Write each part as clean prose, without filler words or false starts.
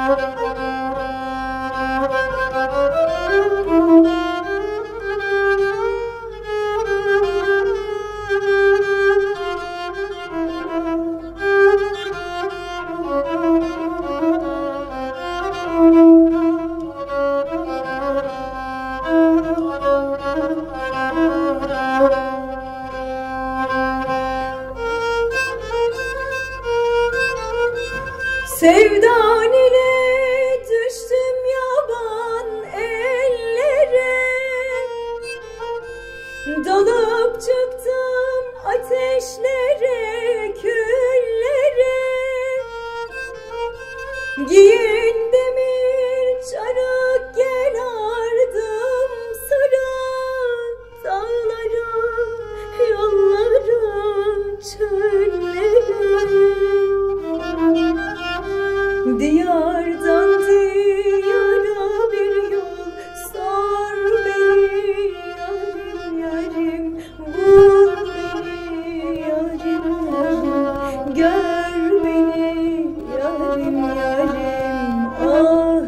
Sevdan ile düştüm yaban ellere, dalıp çıktım ateşlere, küllere. Giyin demir çarık, gel ardım sıra, dağlara, yollara, çöllere. Diyardan diyara bir yol sor beni, yarim yarim, bul beni, yarim yarim, gör beni, yarim yarim, ah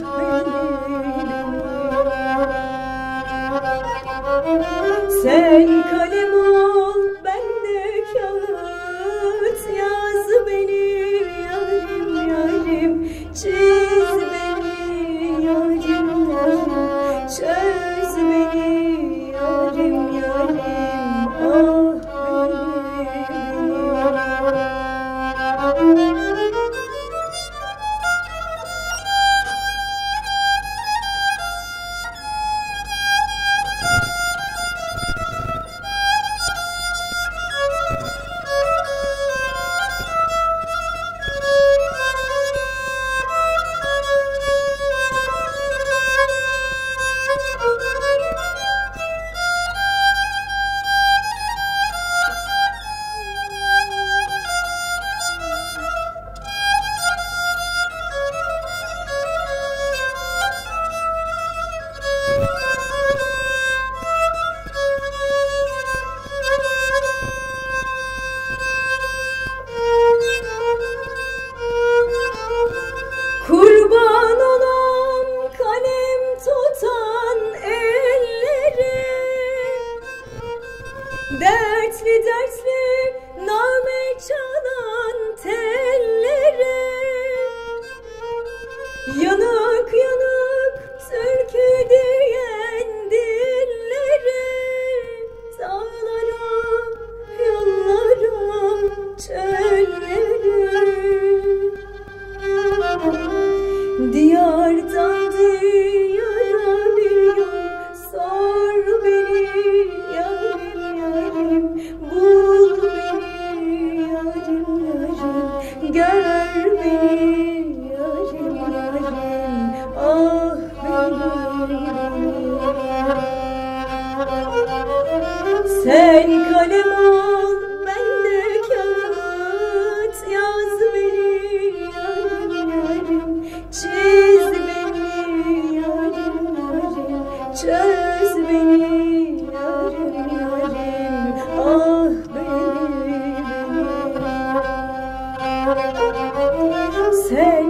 beni. Sen kalem ol, ben de kağıt, yaz beni, yarim yarim, çiz beni, yarim yarim, çöz beni, yarim yarim, ah beni. Sen kalem ol, ben de kağıt, yaz beni, yarim yarim, çiz beni, yarim yarim, çöz beni, yarim yarim, ah beni. Sen